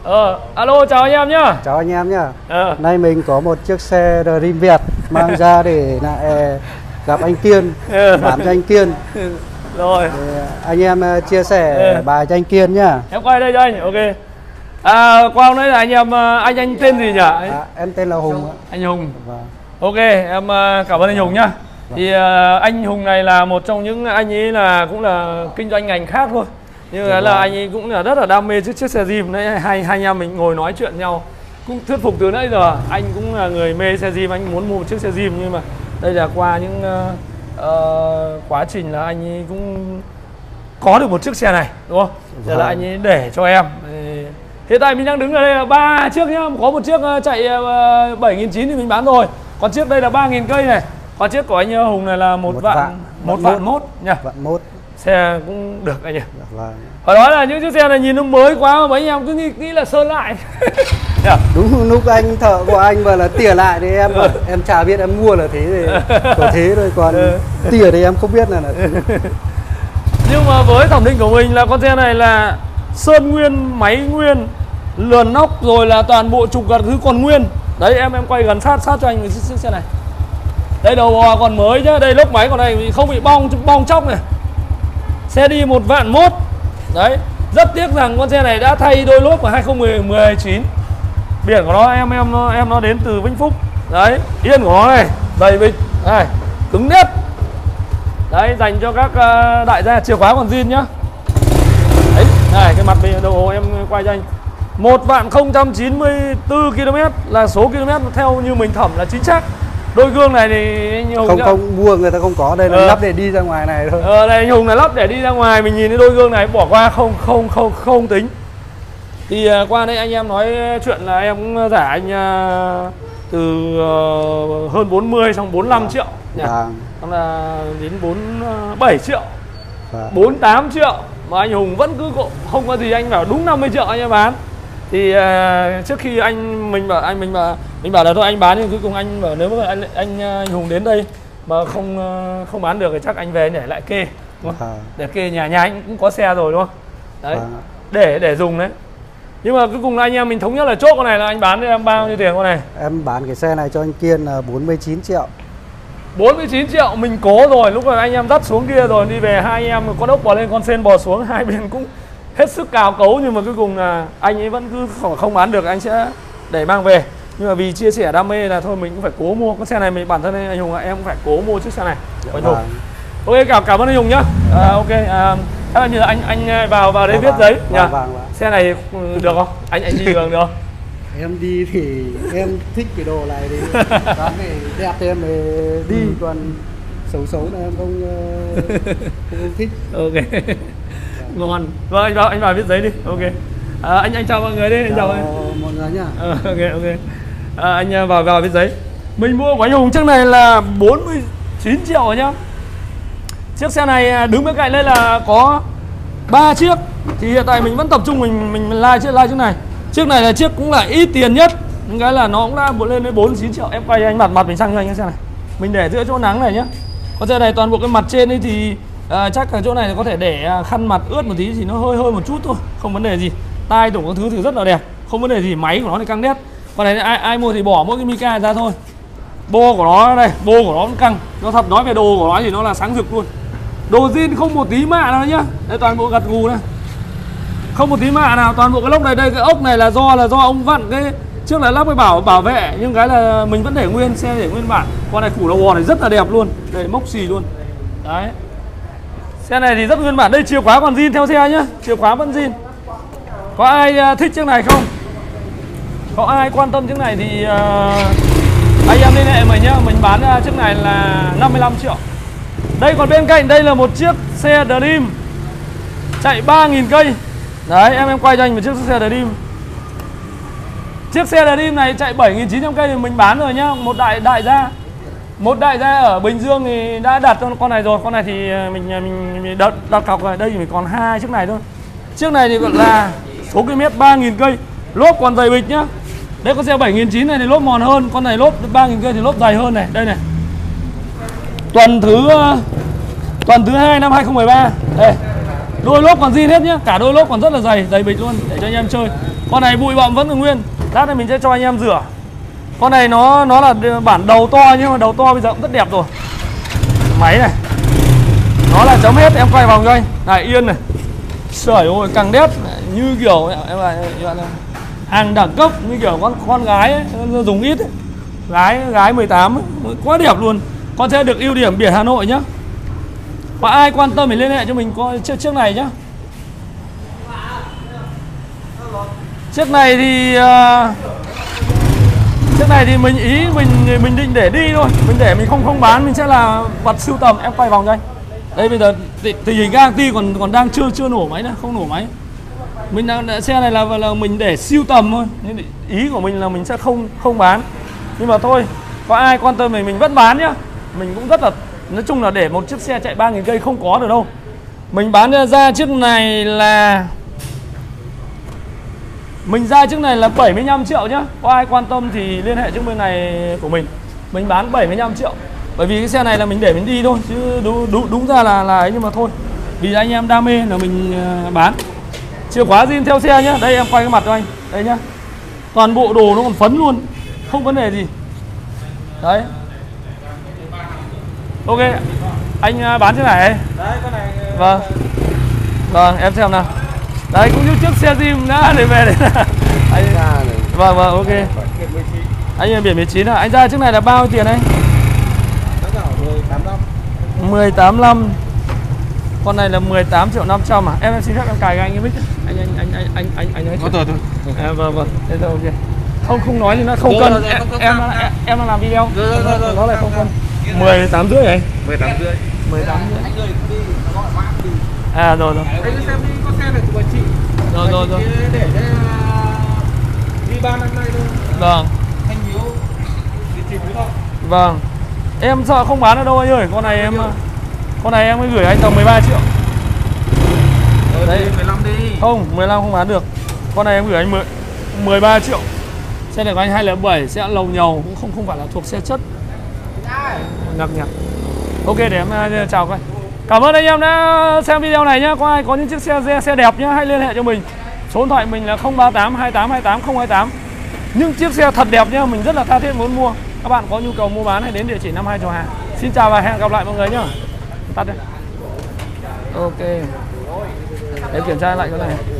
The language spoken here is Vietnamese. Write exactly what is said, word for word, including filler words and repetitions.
Ờ, alo chào anh em nhá. Chào anh em nhá. Ờ. Nay mình có một chiếc xe Dream Việt mang ra để lại gặp anh Kiên, Ừ. bán cho anh Kiên. Rồi. Để anh em chia sẻ Ừ. bài cho anh Kiên nhá. Em quay đây cho anh, ok. À, qua hôm nay là anh em, anh anh tên gì nhỉ? À, em tên là Hùng. Anh Hùng. Vâng. Ok, em cảm ơn anh Hùng nhá. Thì uh, anh Hùng này là một trong những anh ấy là cũng là kinh doanh ngành khác thôi. Nhưng là, là anh ấy cũng là rất là đam mê chiếc chiếc xe Dream. Đấy, hai hai anh em mình ngồi nói chuyện nhau cũng thuyết phục từ nãy giờ. Anh cũng là người mê xe Dream, anh muốn mua một chiếc xe Dream, nhưng mà đây là qua những uh, uh, quá trình là anh ấy cũng có được một chiếc xe này, đúng không? Giờ là anh ấy để cho em. Hiện tại mình đang đứng ở đây là ba chiếc nhá, có một chiếc chạy uh, bảy nghìn chín trăm thì mình bán rồi. Còn chiếc đây là ba nghìn cây này. Còn chiếc của anh Hùng này là một, một vạn, vạn một vạn mốt nha. Vạn mốt. Xe cũng được anh nhỉ. Vâng. Phải nói là những chiếc xe này nhìn nó mới quá mà mấy anh em cứ nghĩ, nghĩ là sơn lại. Yeah. Đúng lúc anh thợ của anh bảo là tỉa lại thì em bảo, em chả biết em mua là thế thì có thế thôi, còn tỉa thì em không biết là, là Nhưng mà với thẩm định của mình là con xe này là sơn nguyên, máy nguyên, lườn nóc rồi là toàn bộ trục gạt thứ còn nguyên. Đấy em em quay gần sát sát cho anh chiếc xe này. Đây đầu bò còn mới nhá, đây lốc máy còn này không bị bong bong chóc này. Xe đi một vạn mốt. Đấy, rất tiếc rằng con xe này đã thay đôi lốp của hai không một chín. Biển của nó em em nó em nó đến từ Vĩnh Phúc. Đấy, yên của nó này, dày bịch, này, cứng nét. Đấy, dành cho các uh, đại gia, chìa khóa còn zin nhá. Đấy, này cái mặt bên đầu em quay cho anh. một vạn không trăm chín mươi tư ki lô mét là số km theo như mình thẩm là chính xác. Đôi gương này thì anh Hùng không không mua người ta không có, đây là ờ. lắp để đi ra ngoài này thôi. Ờ đây anh Hùng là lắp để đi ra ngoài, mình nhìn cái đôi gương này bỏ qua không không không không tính. Thì uh, qua đây anh em nói chuyện là em cũng giả anh uh, từ uh, hơn bốn mươi xong bốn mươi lăm triệu nhỉ. Vâng. Xong là đến bốn mươi bảy triệu. Vâng. bốn mươi tám triệu mà anh Hùng vẫn cứ không có gì, anh bảo đúng năm mươi triệu anh em bán. Thì uh, trước khi anh mình bảo anh mình bảo mình bảo là thôi anh bán, nhưng cuối cùng anh bảo nếu mà anh anh, anh Hùng đến đây mà không uh, không bán được thì chắc anh về để lại kê, đúng không? À. Để kê nhà nhà anh cũng có xe rồi đúng không? Đấy. À. Để để dùng đấy. Nhưng mà cuối cùng là anh em mình thống nhất là chốt con này là anh bán cho em bao nhiêu tiền con này? Em bán cái xe này cho anh Kiên là bốn mươi chín triệu. bốn mươi chín triệu mình cố rồi, lúc này anh em dắt xuống kia rồi đi về, hai anh em con ốc bò lên con sen bò xuống, hai bên cũng hết sức cào cấu, nhưng mà cuối cùng là anh ấy vẫn cứ không, không bán được, anh sẽ để mang về. Nhưng mà vì chia sẻ đam mê là thôi mình cũng phải cố mua con xe này, mình bản thân anh Hùng em cũng phải cố mua chiếc xe này. Dạ, vâng. Ok, cảm cảm ơn anh Hùng nhá. À, ok, à, anh anh anh vào vào đấy viết giấy nhá. Vâng, vâng, vâng. Xe này được không? Anh anh đi đường được không? Em đi thì em thích cái đồ này thì bán này đẹp thì em đi, ừ. Còn xấu xấu này em không không, không thích. Ok. Ngon. Vâng, anh vào anh vào viết giấy đi. Ok. À, anh anh chào mọi người đi, anh chào, chào mọi người nhá. À, ok ok. À, anh vào vào viết giấy. Mình mua của anh Hùng chiếc này là bốn mươi chín triệu rồi nhá. Chiếc xe này đứng bên cạnh đây là có ba chiếc. Thì hiện tại mình vẫn tập trung mình mình like chiếc like chiếc này. Chiếc này là chiếc cũng là ít tiền nhất. Nhưng cái là nó cũng đã lên đến bốn mươi chín triệu. Em quay anh mặt mặt mình sang cho anh cái xe này. Mình để giữa chỗ nắng này nhá. Con xe này toàn bộ cái mặt trên ấy thì À, chắc ở chỗ này có thể để khăn mặt ướt một tí thì nó hơi hơi một chút thôi, không vấn đề gì. Tai tổng các thứ thì rất là đẹp, không vấn đề gì. Máy của nó thì căng đét. Còn này ai ai mua thì bỏ mỗi cái mica ra thôi. Bô của nó đây, bô của nó cũng căng. Nó thật, nói về đồ của nó thì nó là sáng rực luôn. Đồ zin không một tí mạ nào nhá. Đây toàn bộ gật gù này, không một tí mạ nào. Toàn bộ cái lốc này, đây cái ốc này là do là do ông vặn cái trước là lắp cái bảo bảo vệ, nhưng cái là mình vẫn để nguyên, xe để nguyên bản. Con này củ đầu bò này rất là đẹp luôn, đây mốc xì luôn. Đấy. Xe này thì rất nguyên bản. Đây chìa khóa còn zin theo xe nhá, chìa khóa vẫn zin. Có ai thích chiếc này không? Có ai quan tâm chiếc này thì uh, anh em liên hệ mình nhá. Mình bán uh, chiếc này là năm mươi lăm triệu. Đây còn bên cạnh đây là một chiếc xe Dream chạy ba nghìn cây. Đấy em em quay cho anh một chiếc xe Dream. Chiếc xe Dream này chạy bảy nghìn chín trăm cây thì mình bán rồi nhá. Một đại đại gia Một đại gia ở Bình Dương thì đã đặt con này rồi. Con này thì mình mình, mình đặt, đặt cọc rồi. Đây thì mình còn hai chiếc này thôi. Chiếc này thì gọi là số km ba nghìn cây. Lốp còn dày bịch nhá. Đây con xe bảy nghìn chín trăm này thì lốp mòn hơn. Con này lốp ba nghìn cây thì lốp dày hơn này. Đây này. Tuần thứ Tuần thứ hai năm hai không một ba. Đây. Đôi lốp còn zin hết nhá. Cả đôi lốp còn rất là dày, dày bịch luôn. Để cho anh em chơi. Con này bụi bặm vẫn còn nguyên. Lát này mình sẽ cho anh em rửa. Con này nó nó là bản đầu to, nhưng mà đầu to bây giờ cũng rất đẹp rồi. Máy này nó là chấm hết, em quay vòng cho anh. Này yên này. Trời ơi, càng đét như kiểu em là hàng đẳng cấp, như kiểu con con gái ấy, dùng ít ấy. Gái gái mười tám ấy, quá đẹp luôn. Con sẽ được ưu điểm biển Hà Nội nhá. Và ai quan tâm thì liên hệ cho mình có chiếc chiếc này nhá. Chiếc này thì uh, chiếc này thì mình ý mình mình định để đi thôi, mình để mình không không bán, mình sẽ là vật sưu tầm. Em quay vòng cho anh. Đây bây giờ tình hình các công ty còn còn đang chưa chưa nổ máy nữa, không nổ máy. Mình đang xe này là là mình để sưu tầm thôi. Nhưng ý của mình là mình sẽ không không bán. Nhưng mà thôi, có ai quan tâm thì mình vẫn bán nhá. Mình cũng rất là, nói chung là để một chiếc xe chạy ba nghìn cây không có được đâu. Mình bán ra chiếc này là Mình ra chiếc này là bảy mươi lăm triệu nhá. Có ai quan tâm thì liên hệ chiếc bên này của mình. Mình bán bảy mươi lăm triệu. Bởi vì cái xe này là mình để mình đi thôi, chứ đúng, đúng, đúng ra là là ấy, nhưng mà thôi. Vì anh em đam mê là mình bán. Chìa khóa zin theo xe nhá. Đây em quay cái mặt cho anh. Đây nhá. Toàn bộ đồ nó còn phấn luôn. Không vấn đề gì. Đấy. Ok. Anh bán chiếc này. Đấy, con này. Vâng. Vâng, em xem nào. Đấy, cũng như chiếc xe Jim đã để về đấy. Anh... Vâng, vâng, ok. Anh biển mười chín à? Anh ra chiếc này là bao nhiêu tiền anh? mười tám năm. Con này là mười tám triệu năm trăm à? Em em xin phép em cài cho anh cái mic. Anh anh anh anh anh anh anh nói. Thôi thôi. À, vâng vâng. Thế thôi ok. Không không nói thì nó không cân. Em em em, em đang làm video. Nó lại không cân. mười tám rưỡi anh. mười tám rưỡi. mười tám rưỡi. À rồi rồi. Anh cứ xem đi, có xe này của chị. Rồi rồi rồi. Để cho đi ba năm nay thôi. Vâng. Thanh Hiếu đi tìm nữa không? Vâng. Em sợ không bán ở đâu anh ơi. Con này em Con này em mới gửi anh tầm mười ba triệu. Ờ, đấy mười lăm đi. Không, mười lăm không bán được. Con này em gửi anh mười ba triệu. Xe này của anh hai không bảy sẽ lầu nhầu, cũng không không phải là thuộc xe chất. Ngặt nhặt. Ok, để em chào các anh. Cảm ơn anh em đã xem video này nhá. Có ai có những chiếc xe xe đẹp nhá, hãy liên hệ cho mình. Số điện thoại mình là không ba tám hai tám hai tám không hai tám. Những chiếc xe thật đẹp nhá, mình rất là tha thiết muốn mua. Các bạn có nhu cầu mua bán hãy đến địa chỉ năm hai Chùa Hà. Xin chào và hẹn gặp lại mọi người nhá. Tắt đây. Ok. Để kiểm tra lại cái này.